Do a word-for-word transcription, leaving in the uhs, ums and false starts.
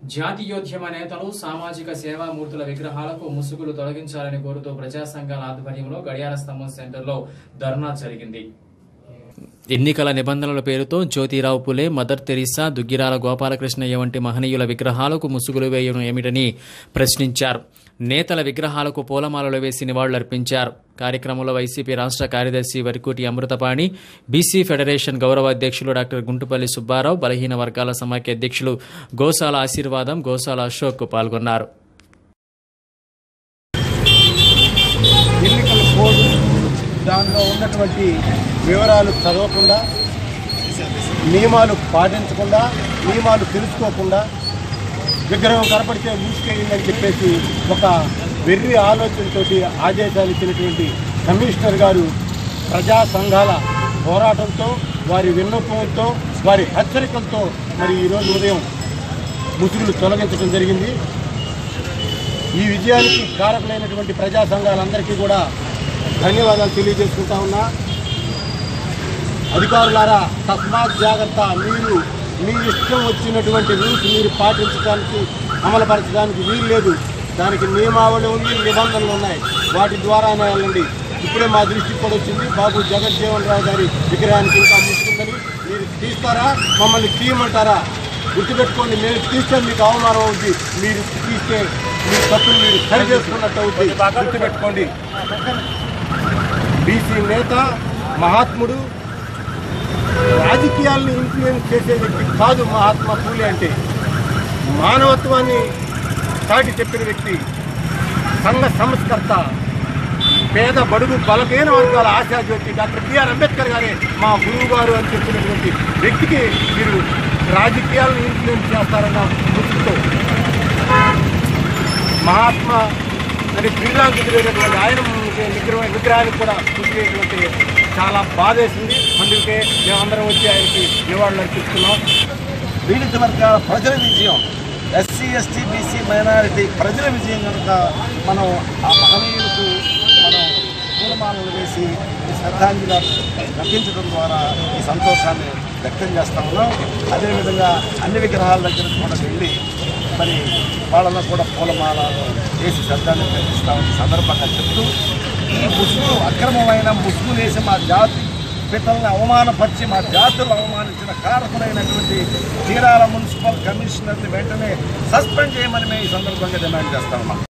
జాతీయోద్యమ నేతలు సామాజిక సేవామూర్తుల విగ్రహాలకు ముసుగులు తొలగించాలని కోరుతూ ప్రజా సంఘాల ఆధ్వర్యంలో గడియార స్తంభం సెంటర్లో ధర్నా జరిగింది. ఎన్నికల నిబంధనల పేరుతో జ్యోతిరావు పులే, మదర్ తెరీసా, దుగ్గిరాల గోపాలకృష్ణయ్య వంటి మహనీయుల విగ్రహాలకు ముసుగులు వేయడం ఏమిటని ప్రశ్నించారు. నేతల విగ్రహాలకు పూలమాలలు వేసి నివాళులర్పించారు. కార్యక్రమంలో వైసీపీ రాష్ట్ర కార్యదర్శి వరికోటి అమృతపాణి, బీసీ ఫెడరేషన్ గౌరవ అధ్యక్షులు డాక్టర్ గుంటుపల్లి సుబ్బారావు, బలహీన వర్గాల సమాఖ్య అధ్యక్షులు గోసాల ఆశీర్వాదం, గోసాల అశోక్ పాల్గొన్నారు. దానిలో ఉన్నటువంటి వివరాలు చదవకుండా, నియమాలు పాటించకుండా, నియమాలు తెలుసుకోకుండా విగ్రహం కనపడితే మూసుకెళ్ళిందని చెప్పేసి ఒక వెర్రి ఆలోచనతో ఆదేశాలు ఇచ్చినటువంటి కమిషనర్ గారు ప్రజా సంఘాల పోరాటంతో, వారి విన్నపంతో, వారి హెచ్చరికలతో మరి ఈరోజు ఉదయం ముసుగులు తొలగించడం జరిగింది. ఈ విజయానికి కారకులైనటువంటి ప్రజా సంఘాలందరికీ కూడా ధన్యవాదాలు తెలియజేసుకుంటా ఉన్నా. అధికారులారా, తస్మాత్ జాగ్రత్త. మీరు మీ ఇష్టం వచ్చినటువంటి రూల్స్ మీరు పాటించడానికి, అమలుపరచడానికి వీలు లేదు. దానికి నియమావళి ఉంది, నిబంధనలు ఉన్నాయి. వాటి ద్వారానే వెళ్ళండి. ఇప్పుడే మా దృష్టికి కూడా వచ్చింది, బాబు జగజ్జీవన్ రావు గారి విగ్రహానికి ఇంకా ముసుకుందని. మీరు తీస్తారా, మమ్మల్ని తీయమంటారా? గుర్తుపెట్టుకోండి, మేము తీస్తే మీకు అవమానం అవుతుంది. మీరు తీస్తే మీ తప్పులు మీరు సరి చేసుకున్నట్టు అవుతుంది. గుర్తుపెట్టుకోండి. బీసీ నేత, మహాత్ముడు, రాజకీయాలను ఇన్ఫ్లుయెన్స్ చేసే వ్యక్తి కాదు మహాత్మా పూలే అంటే. మానవత్వాన్ని చాటి చెప్పిన వ్యక్తి, సంఘ సంస్కర్త, పేద బడుగు బలహీన వర్గాల ఆశాజ్యోతి డాక్టర్ బిఆర్ అంబేద్కర్ గారే మా గురువు గారు అని చెప్పినటువంటి వ్యక్తికి మీరు రాజకీయాలను ఇన్ఫ్లుయెన్స్ చేస్తారన్న దృష్టితో మహాత్మా అని బిర్లాకు ఎదురైనటువంటి ఆయన విగ్రహం విగ్రహానికి కూడా చూసేటువంటి చాలా బాధేసింది. అందుకే మేమందరం వచ్చి ఆయనకి నివాళులు అర్పిస్తున్నాం. పీడిత వర్గాల ప్రజల విజయం, ఎస్సీ ఎస్టీ బీసీ మైనారిటీ ప్రజల విజయం కనుక మనం ఆ మహనీయులకు మనం పూలమాలలు వేసి శ్రద్ధాంజలి అర్పించడం ద్వారా ఈ సంతోషాన్ని వ్యక్తం చేస్తా ఉన్నాం. అదేవిధంగా అన్ని విగ్రహాల దగ్గర కూడా వెళ్ళి మరి వాళ్ళలో కూడా పూలమాల వేసి శ్రద్ధాన్ని ప్రకటిస్తామని సందర్భంగా చెప్తూ, ఈ ముసుగులు అక్రమమైన ముసుగులు వేసి మా జాతి పితల్ని అవమానపరిచి మా జాతులు అవమానించిన కారకులైనటువంటి చీరాల మున్సిపల్ కమిషనర్ని వెంటనే సస్పెండ్ చేయమని మేము ఈ సందర్భంగా డిమాండ్ చేస్తా ఉన్నాం.